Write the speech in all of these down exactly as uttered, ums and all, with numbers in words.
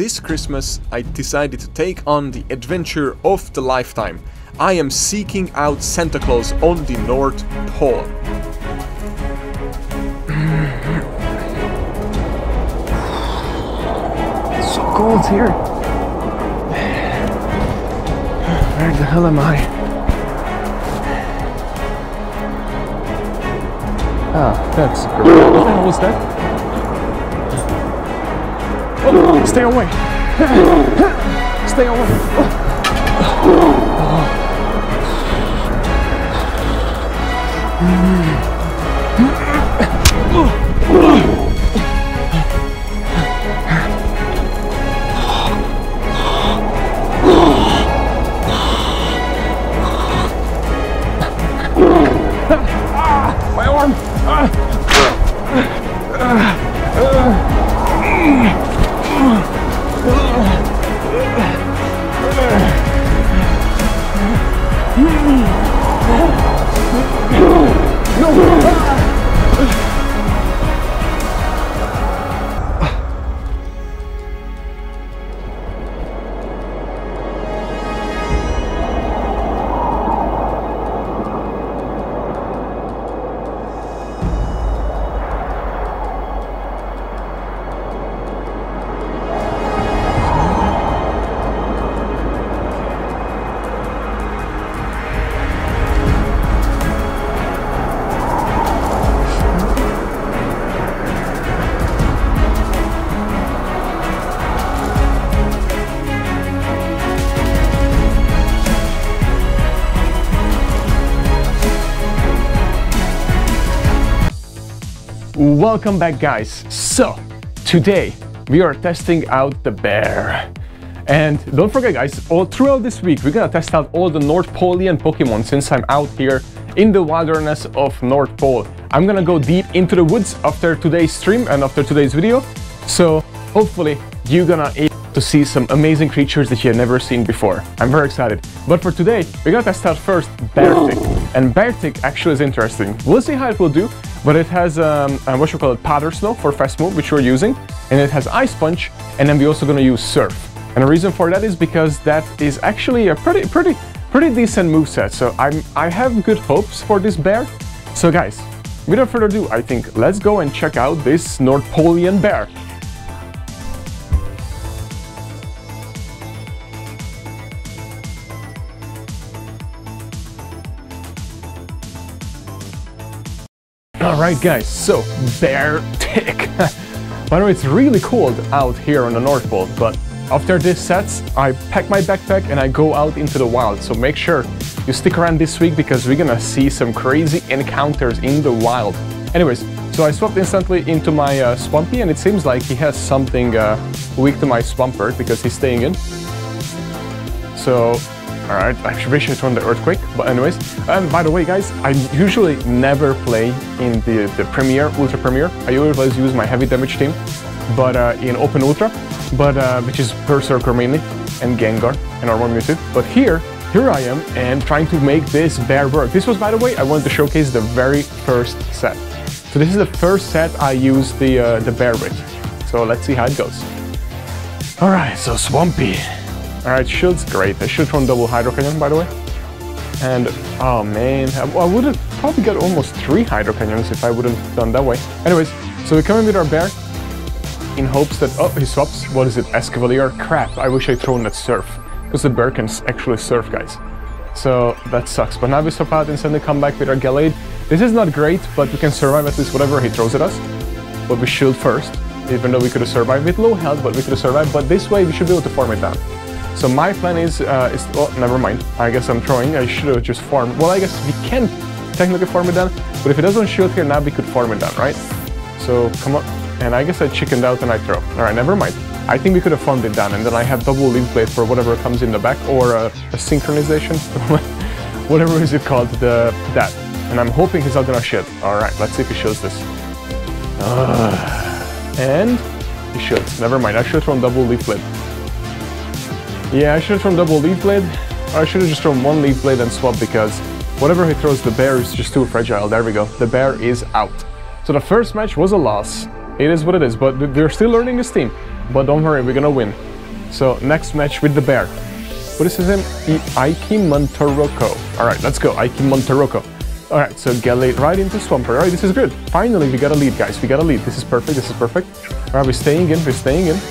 this Christmas I decided to take on the adventure of the lifetime. I am seeking out Santa Claus on the North Pole. It's so cold here. Where the hell am I? Ah, that's great. What the hell was that? Oh, stay away! Stay away! Ah, my arm! Ah. Welcome back, guys. So today we are testing out the bear, and don't forget, guys, all throughout this week we're gonna test out all the North Polean Pokemon. Since I'm out here in the wilderness of North Pole, I'm gonna go deep into the woods after today's stream and after today's video, so hopefully you're gonna able to see some amazing creatures that you've never seen before. I'm very excited. But for today we're gonna test out first Beartic, and Beartic actually is interesting. We'll see how it will do. But it has um, uh, what you call it, Powder Snow for fast move, which we're using, and it has Ice Punch, and then we're also going to use Surf. And the reason for that is because that is actually a pretty, pretty, pretty decent moveset. So I'm, I have good hopes for this bear. So guys, without further ado, I think let's go and check out this North Polean bear. Alright guys, so Beartic. By the way, it's really cold out here on the North Pole, but after this sets, I pack my backpack and I go out into the wild. So make sure you stick around this week because we're gonna see some crazy encounters in the wild. Anyways, so I swapped instantly into my uh, Swampy, and it seems like he has something uh, weak to my Swampert because he's staying in. So alright, I should wish it on the Earthquake, but anyways. And by the way, guys, I usually never play in the, the Premier, Ultra Premier. I always use my heavy damage team, but uh, in Open Ultra, but uh, which is Berserker mainly, and Gengar, and Armor Mewtwo. But here, here I am, and trying to make this bear work. This was, by the way, I wanted to showcase the very first set. So this is the first set I used the, uh, the bear with. So let's see how it goes. Alright, so Swampy. Alright, shield's great. I should run double Hydro Cannon, by the way. And, oh man, I, I would have probably got almost three Hydro Cannons if I would have done that way. Anyways, so we come in with our bear in hopes that, oh, he swaps. What is it? Escavalier? Crap, I wish I'd thrown that Surf. Because the bear can actually surf, guys. So that sucks. But now we swap out and suddenly come back with our Gallade. This is not great, but we can survive at least whatever he throws at us. But we shield first, even though we could have survived with low health, but we could have survived. But this way we should be able to farm it down. So my plan is, uh, is, oh, never mind. I guess I'm throwing. I should have just farmed. Well, I guess we can technically farm it down, but if it doesn't shield here, now we could farm it down, right? So come on. And I guess I chickened out and I throw. All right, never mind. I think we could have farmed it down, and then I have double Leaf Blade for whatever comes in the back, or a, a synchronization, whatever is it called, the that. And I'm hoping he's not gonna shield. All right, let's see if he shields this. Uh, and he shields. Never mind. I should have thrown double Leaf Blade. Yeah, I should have thrown double Leaf Blade. Or I should have just thrown one Leaf Blade and swap, because whatever he throws, the bear is just too fragile. There we go. The bear is out. So the first match was a loss. It is what it is, but we're still learning this team. But don't worry, we're gonna win. So next match with the bear. What is his name? Ike Monterocco. Alright, let's go. Ike Monterocco. Alright, so Gallade right into Swampert. Alright, this is good. Finally, we got a lead, guys. We got a lead. This is perfect. This is perfect. Alright, we're staying in. We're staying in.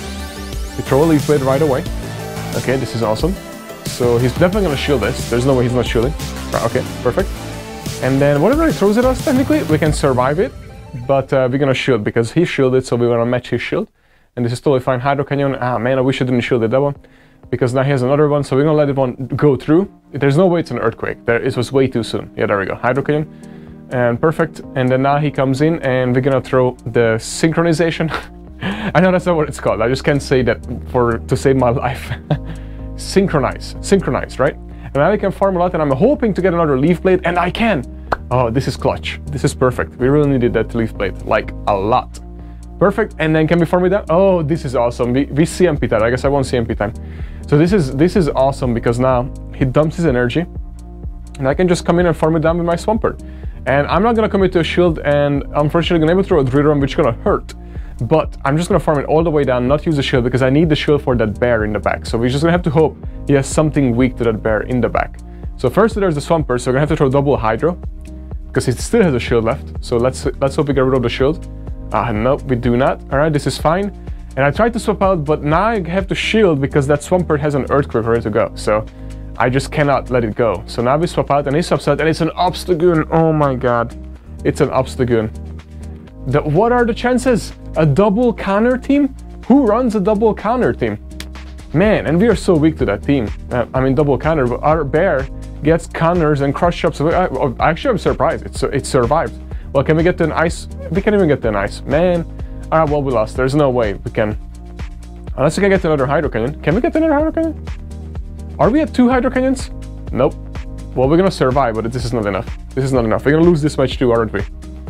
We throw a Leaf Blade right away. Okay, this is awesome. So he's definitely going to shield this. There's no way he's not shielding. Right, okay, perfect. And then whatever he throws at us, technically, we can survive it. But uh, we're going to shield because he shielded, so we're going to match his shield. And this is totally fine. Hydro Canyon. Ah, man, I wish I didn't shield it, that one. Because now he has another one, so we're gonna let it one go through. There's no way it's an earthquake. There, it was way too soon. Yeah, there we go. Hydro Canyon. And perfect. And then now he comes in and we're gonna throw the synchronization. I know that's not what it's called. I just can't say that for to save my life. Synchronize. Synchronize, right? And now I can farm a lot and I'm hoping to get another Leaf Blade, and I can. Oh, this is clutch. This is perfect. We really needed that Leaf Blade, like a lot. Perfect. And then can we farm with that? Oh, this is awesome. We, we C M P that. I guess I won't C M P time. So this is this is awesome because now he dumps his energy and I can just come in and farm it down with my Swampert. And I'm not gonna commit to a shield, and unfortunately gonna able to throw a Drill which is gonna hurt. But I'm just gonna farm it all the way down, not use the shield, because I need the shield for that bear in the back. So we're just gonna have to hope he has something weak to that bear in the back. So first there's the Swampert, so we're gonna have to throw double Hydro because he still has a shield left. So let's let's hope we get rid of the shield. Ah, no, we do not. Alright, this is fine. And I tried to swap out, but now I have to shield because that Swampert has an Earthquake ready to go. So I just cannot let it go. So now we swap out and he swaps out and it's an Obstagoon. Oh my god. It's an Obstagoon. The, what are the chances? A double counter team? Who runs a double counter team? Man, and we are so weak to that team. Uh, I mean, double counter, but our bear gets counters and crush shops. I, actually, I'm surprised. It's, it survived. Well, can we get to an ice? We can't even get to an ice. Man. Alright, well, we lost. There's no way we can. Unless we can get another Hydro Canyon. Can we get another Hydro Canyon? Are we at two Hydro Canyons? Nope. Well, we're gonna survive, but this is not enough. This is not enough. We're gonna lose this match too, aren't we?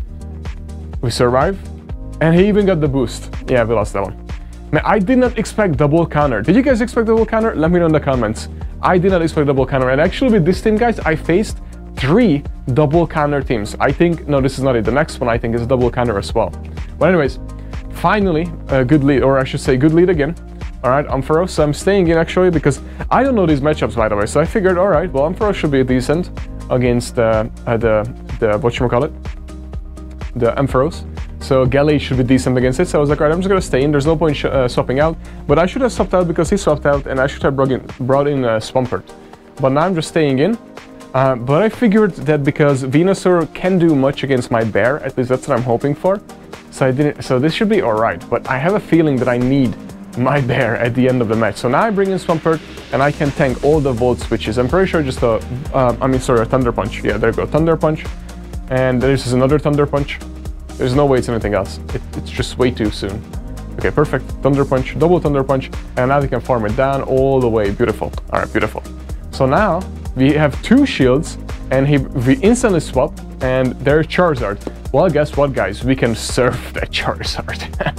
We survive. And he even got the boost. Yeah, we lost that one. Man, I did not expect double counter. Did you guys expect double counter? Let me know in the comments. I did not expect double counter. And actually with this team, guys, I faced three double counter teams. I think, no, this is not it. The next one I think is a double counter as well. But anyways, finally, a good lead, or I should say good lead again. All right, Ampharos, so I'm staying in actually because I don't know these matchups, by the way. So I figured, all right, well, Ampharos should be decent against uh, uh, the, the, whatchamacallit, the Ampharos. So Gallade should be decent against it. So I was like, all right, I'm just gonna stay in. There's no point sh uh, swapping out. But I should have swapped out because he swapped out and I should have brought in, brought in uh, Swampert. But now I'm just staying in. Uh, but I figured that because Venusaur can do much against my bear, at least that's what I'm hoping for. So I didn't. So this should be all right. But I have a feeling that I need my bear at the end of the match. So now I bring in Swampert and I can tank all the Volt switches. I'm pretty sure just a, uh, I mean, sorry, a Thunder Punch. Yeah, there you go, Thunder Punch. And there's another Thunder Punch. There's no way it's anything else. It, it's just way too soon. Okay, perfect. Thunder Punch, double Thunder Punch, and now we can farm it down all the way. Beautiful. All right, beautiful. So now we have two shields, and he we instantly swap, and there's Charizard. Well, guess what, guys? We can surf that Charizard.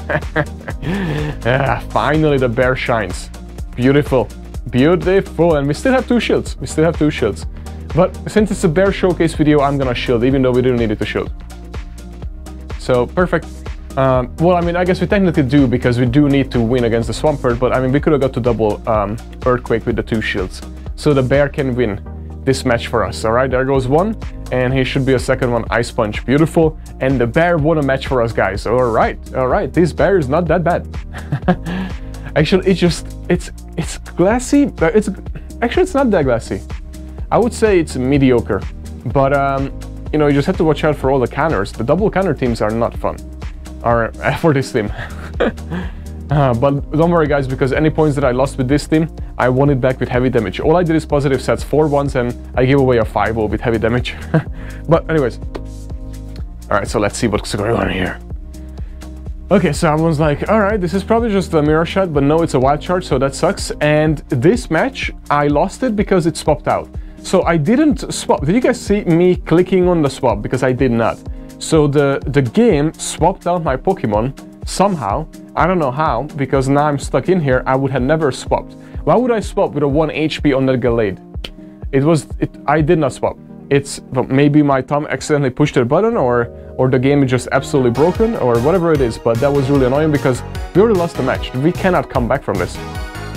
Yeah, finally the bear shines. Beautiful, beautiful, and we still have two shields. We still have two shields. But since it's a bear showcase video, I'm gonna shield, even though we didn't need it to shield. So perfect. Um, well, I mean, I guess we technically do because we do need to win against the Swampert, but I mean, we could have got to double um, Earthquake with the two shields. So the bear can win this match for us. All right, there goes one, and he should be a second one, Ice Punch. Beautiful. And the bear won a match for us, guys. All right, all right. This bear is not that bad. Actually, it's just, it's, it's glassy, but it's, actually, it's not that glassy. I would say it's mediocre, but um, you know, you just have to watch out for all the counters. The double counter teams are not fun, or uh, for this team. uh, but don't worry, guys, because any points that I lost with this team, I won it back with heavy damage. All I did is positive sets four ones, and I gave away a five oh with heavy damage. But anyways, all right. So let's see what's going on here. Okay, so I was like, all right, this is probably just a mirror shot, but no, it's a wild charge, so that sucks. And this match, I lost it because it swapped out. So I didn't swap. Did you guys see me clicking on the swap? Because I did not. So the, the game swapped out my Pokemon somehow. I don't know how, because now I'm stuck in here. I would have never swapped. Why would I swap with a one H P on that Gallade? It was, it, I did not swap. It's, well, maybe my thumb accidentally pushed the button, or, or the game is just absolutely broken, or whatever it is. But that was really annoying because we already lost the match. We cannot come back from this.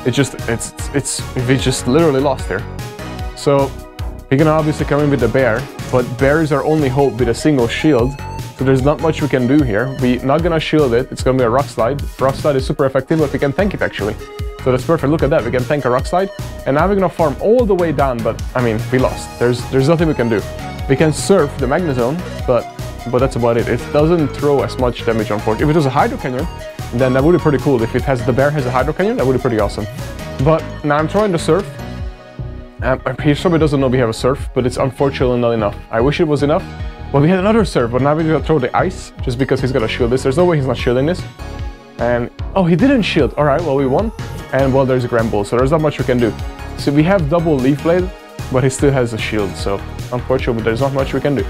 It's just, it's, it's, we just literally lost here. So, we're gonna obviously come in with the bear, but bear is our only hope with a single shield. So there's not much we can do here. We're not gonna shield it, it's gonna be a rock slide. Rock slide is super effective, but we can tank it actually. So that's perfect, look at that, we can tank a rock slide. And now we're gonna farm all the way down, but I mean, we lost. There's there's nothing we can do. We can surf the Magnezone, but but that's about it. It doesn't throw as much damage unfortunately. If it was a Hydro Canyon, then that would be pretty cool. If it has, the bear has a Hydro Canyon, that would be pretty awesome. But now I'm trying to surf. Um, he probably doesn't know we have a surf, but it's unfortunately not enough. I wish it was enough. Well, we had another surf, but now we're gonna throw the ice, just because he's gonna shield this. There's no way he's not shielding this. And, oh, he didn't shield. All right, well, we won. And, well, there's a Granbull, so there's not much we can do. So we have double Leaf Blade, but he still has a shield, so unfortunately, there's not much we can do.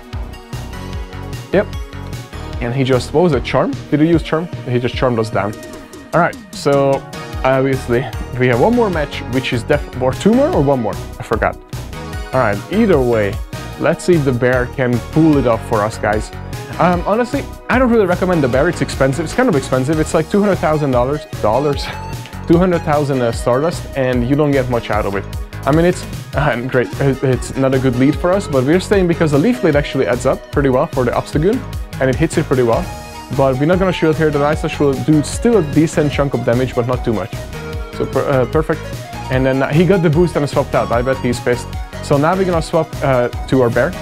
Yep. And he just, what was it, Charm? Did he use Charm? He just charmed us down. All right, so obviously, we have one more match, which is def, or two more, or one more? I forgot. All right, either way, let's see if the bear can pull it off for us, guys. Um, honestly, I don't really recommend the bear. It's expensive. It's kind of expensive. It's like two hundred thousand dollars, dollars, two hundred thousand uh, Stardust, and you don't get much out of it. I mean, it's uh, great. It's not a good lead for us, but we're staying because the Leaf Blade actually adds up pretty well for the Obstagoon, and it hits it pretty well. But we're not going to shield here. The Ice Slash will do still a decent chunk of damage, but not too much. So per uh, perfect. And then uh, he got the boost and swapped out. I bet he's pissed. So now we're going to swap uh, to our bear.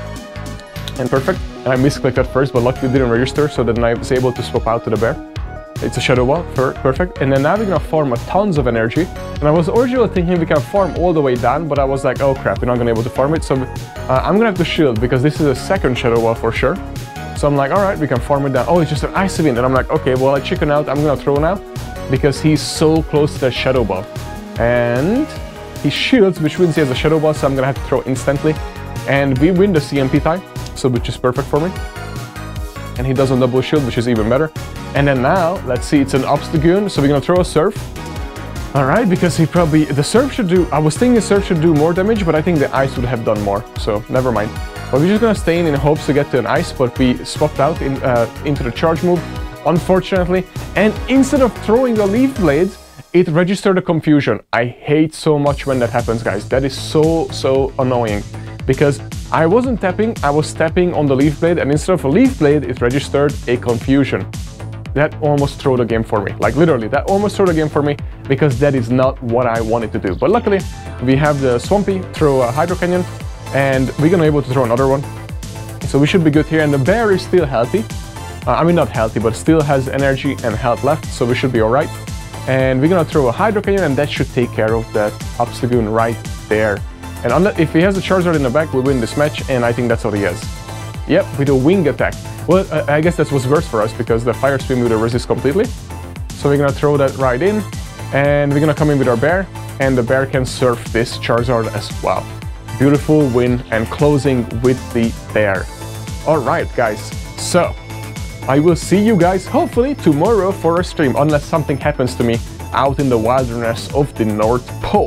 And perfect. And I misclicked at first, but luckily it didn't register, so then I was able to swap out to the bear. It's a Shadow Ball, perfect. And then now we're gonna farm a tons of energy. And I was originally thinking we can farm all the way down, but I was like, oh crap, we're not gonna be able to farm it. So uh, I'm gonna have to shield, because this is a second Shadow Ball for sure. So I'm like, all right, we can farm it down. Oh, it's just an Ice Wind. And I'm like, okay, well, I chicken out. I'm gonna throw now, because he's so close to the Shadow Ball. And he shields, which means he has a Shadow Ball, so I'm gonna have to throw instantly. And we win the C M P tie, so which is perfect for me. And he doesn't double shield, which is even better. And then now, let's see, it's an Obstagoon, so we're gonna throw a Surf. All right, because he probably, the Surf should do, I was thinking the Surf should do more damage, but I think the Ice would have done more, so never mind. But we're just gonna stay in in hopes to get to an Ice, but we swapped out in, uh, into the Charge move, unfortunately. And instead of throwing the Leaf Blade, it registered a Confusion. I hate so much when that happens, guys. That is so, so annoying. Because I wasn't tapping, I was tapping on the Leaf Blade, and instead of a Leaf Blade, it registered a Confusion. That almost threw the game for me. Like literally, that almost threw the game for me, because that is not what I wanted to do. But luckily, we have the Swampy throw a Hydro Canyon, and we're gonna be able to throw another one. So we should be good here, and the bear is still healthy. Uh, I mean, not healthy, but still has energy and health left, so we should be all right. And we're gonna throw a Hydro Canyon, and that should take care of that Obstagoon right there. And on the, if he has a Charizard in the back, we win this match, and I think that's what he has. Yep, with a Wing Attack. Well, I guess that was worse for us, because the Fire Spin would have resist completely. So we're gonna throw that right in, and we're gonna come in with our bear, and the bear can surf this Charizard as well. Beautiful win, and closing with the bear. All right, guys, so I will see you guys hopefully tomorrow for a stream, unless something happens to me out in the wilderness of the North Pole.